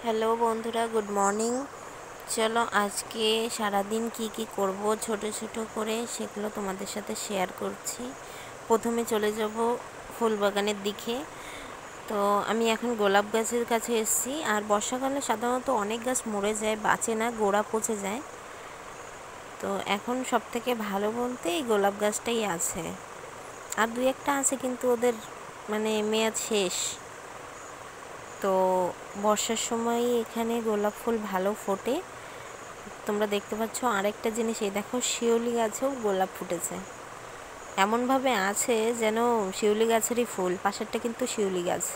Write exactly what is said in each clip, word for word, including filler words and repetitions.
Hello বন্ধুরা, good morning. চলো আজকে সারাদিন কি কি করব ছোট ছোট করে সেগুলো তোমাদের সাথে শেয়ার করছি। প্রথমে চলে যাব ফুল বাগানের দিকে। তো আমি এখন গোলাপ গাছের কাছে এসেছি। আর বর্ষাকালে সাধারণত অনেক গাছ মরে যায়, বাঁচে না, গোড়া পচে যায়। তো এখন সব থেকে ভালো বলতে এই গোলাপ গাছটাই আছে। আর দু একটা আছে কিন্তু ওদের মানে মেয়াদ শেষ। তো বর্ষার সময় এখানে গোলাপ ফুল ভালো ফোটে। তোমরা দেখতে পাচ্ছ আরেকটা জিনিস, এই দেখো শিউলি গাছেও গোলাপ ফুটেছে। এমনভাবে আছে যেন শিউলি গাছেরই ফুল। পাশেরটা কিন্তু শিউলি গাছ।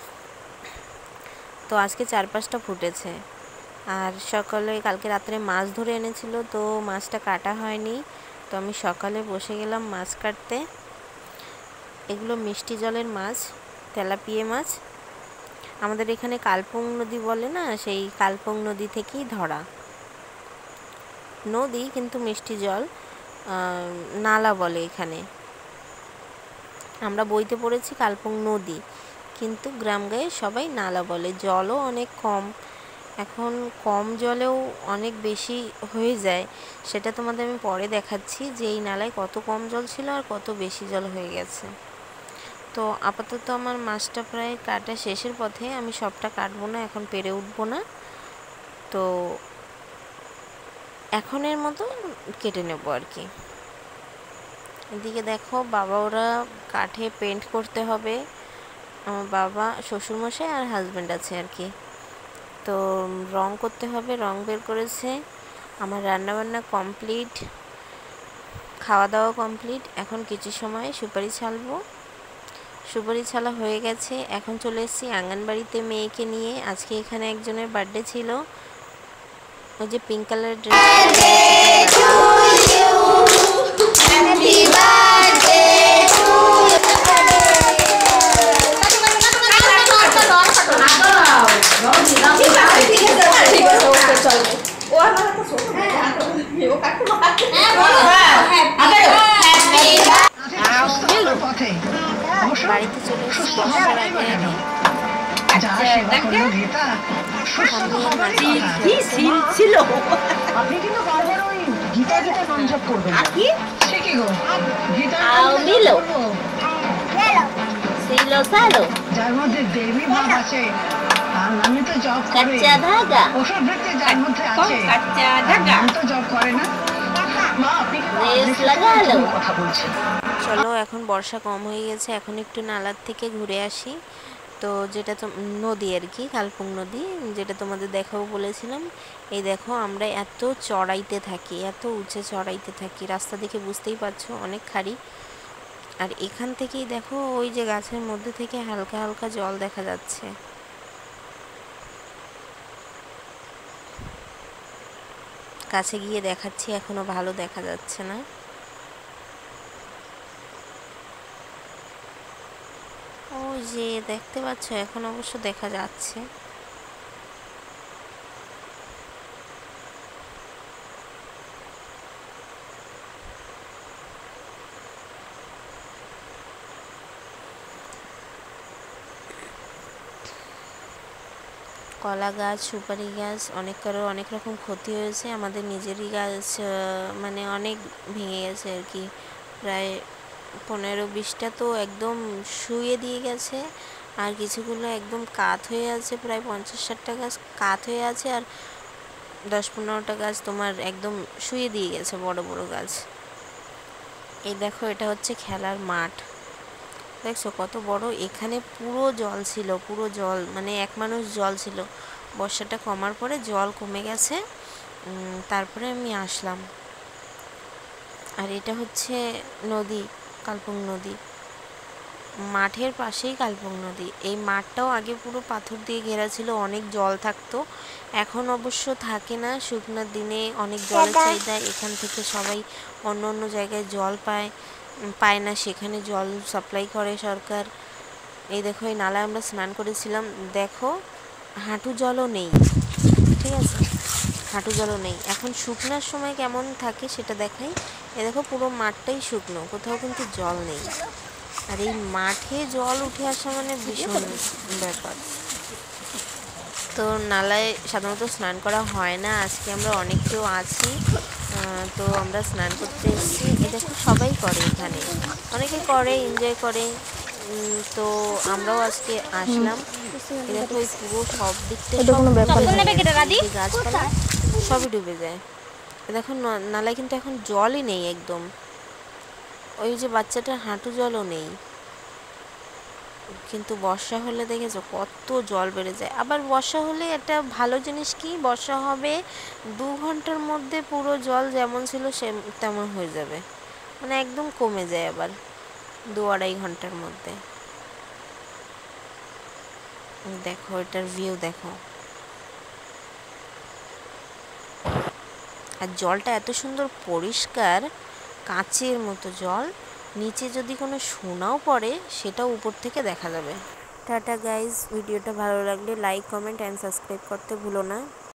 তো আজকে চার পাঁচটা ফুটেছে। আর সকালে কালকে রাত্রে মাছ ধরে এনেছিল, তো মাছটা কাটা হয়নি। তো আমি সকালে বসে গেলাম মাছ কাটতে। এগুলো মিষ্টি জলের মাছ, তেলাপিয়া মাছ। আমাদের এখানে কালপং নদী বলে না, সেই কালপং নদী থেকেই ধরা। নদী কিন্তু মিষ্টি জল, নালা বলে এখানে। আমরা বইতে পড়েছি কালপং নদী, কিন্তু গ্রাম গায়ে সবাই নালা বলে। জলও অনেক কম, এখন কম জলেও অনেক বেশি হয়ে যায়। সেটা তোমাদের আমি পরে দেখাচ্ছি যে এই নালায় কত কম জল ছিল আর কত বেশি জল হয়ে গেছে। তো আপাতত আমার মাছটা প্রায় কাটা শেষের পথে। আমি সবটা কাটবো না, এখন পেরে উঠবো না। তো এখনের মতো কেটে নেবো আর কি। এদিকে দেখো বাবা ওরা কাঠে পেন্ট করতে হবে। আমার বাবা, শ্বশুরমশাই আর হাজব্যান্ড আছে আর কি। তো রং করতে হবে, রং বের করেছে। আমার রান্নাবান্না কমপ্লিট, খাওয়া দাওয়া কমপ্লিট। এখন কিছু সময় সুপারি ছালবো। সুপারি ছালা হয়ে গেছে। এখন চলে এসেছি আঙ্গনবাড়িতে মেয়েকে নিয়ে। আজকে এখানে একজনের বার্থডে ছিল। ওই যে পিঙ্ক কালারের ড্রেস। বাড়িতে চলে এসেছি বর্ষার আগে আগে। আপনি কিন্তু বারবার ওই গীতা গীতা ননজপ করবেন। কি সে কি গো গীতা আউলিলো সিলো সালো যার মধ্যে দেবী ভাব আছে। আর আমি তো জব করি, কাচ্চা ধাগা ওসব দেখতে যার মধ্যে আছে কাচ্চা ধাগা আমি তো জব করে না। মা আপনি রেস লাগালো কথা বলছেন। চলো এখন বর্ষা কম হয়ে গেছে, এখন একটু নালার থেকে ঘুরে আসি। তো যেটা তো নদী আর কি, কালপং নদী, যেটা তোমাদের দেখাবো বলেছিলাম। এই দেখো আমরা এত চড়াইতে থাকি, এত উঁচে চড়াইতে থাকি, রাস্তা দেখে বুঝতেই পারছো অনেক খাড়ি। আর এখান থেকেই দেখো ওই যে গাছের মধ্যে থেকে হালকা হালকা জল দেখা যাচ্ছে। কাছে গিয়ে দেখাচ্ছি, এখনো ভালো দেখা যাচ্ছে না। ওই যে দেখতে পাচ্ছ, এখন অবশ্য দেখা যাচ্ছে। কলা গাছ, সুপারি গাছ, অনেক কারো অনেক রকম ক্ষতি হয়েছে। আমাদের নিজেরই গাছ মানে অনেক ভেঙে গেছে আর কি। প্রায় পনেরো বিশটা তো একদম শুয়ে দিয়ে গেছে, আর কিছুগুলো একদম কাত হয়ে আছে। প্রায় পঞ্চাশ ষাটটা গাছ কাত হয়ে আছে, আর দশ পনেরোটা গাছ তোমার একদম শুয়ে দিয়ে গেছে, বড় বড় গাছ। এই দেখো এটা হচ্ছে খেলার মাঠ, দেখছো কত বড়। এখানে পুরো জল ছিল, পুরো জল, মানে এক মানুষ জল ছিল। বর্ষাটা কমার পরে জল কমে গেছে, তারপরে আমি আসলাম। আর এটা হচ্ছে নদী, কালপং নদী। মাঠের পাশেই কালপং নদী। এই মাঠটাও আগে পুরো পাথর দিয়ে ঘেরা ছিল, অনেক জল থাকতো। এখন অবশ্য থাকে না, শুকনোর দিনে অনেক জলের চাহিদা। এখান থেকে সবাই অন্য অন্য জায়গায় জল পায় পায় না, সেখানে জল সাপ্লাই করে সরকার। এই দেখো এই নালায় আমরা স্নান করেছিলাম, দেখো হাঁটু জলও নেই, ঠিক আছে, হাঁটু জলও নেই। এখন শুকনোর সময় কেমন থাকে সেটা দেখাই। এ দেখো পুরো মাঠটাই শুকনো, কোথাও কিন্তু জল নেই। আর এই মাঠে জল উঠে আসা মানে ভীষণ ব্যাপার। তো নালায় সাধারণত স্নান করা হয় না, আজকে আমরা অনেক কেউ আছি, তো আমরা স্নান করতে এসেছি। এটা খুব সবাই করে, এখানে অনেকে করে, এনজয় করে। তো আমরাও আজকে আসলাম। দেখো ওই পুরো সব দিকটা গাছপালা সবই ডুবে যায়। দেখো নালায় কিন্তু এখন জলই নেই একদম, ওই যে বাচ্চাটার হাঁটু জলও নেই। কিন্তু বর্ষা হলে দেখেছো কত জল বেড়ে যায়। আবার বর্ষা হলে একটা ভালো জিনিস কি, বর্ষা হবে দু ঘন্টার মধ্যে পুরো জল যেমন ছিল সে তেমন হয়ে যাবে, মানে একদম কমে যায় আবার দু আড়াই ঘন্টার মধ্যে। দেখো এটার ভিউ দেখো, আর জলটা এত সুন্দর পরিষ্কার, কাঁচের মতো জল। নিচে যদি কোনো সোনাও পড়ে সেটাও উপর থেকে দেখা যাবে। টাটা গাইজ, ভিডিওটা ভালো লাগলে লাইক, কমেন্ট অ্যান্ড সাবস্ক্রাইব করতে ভুলো না।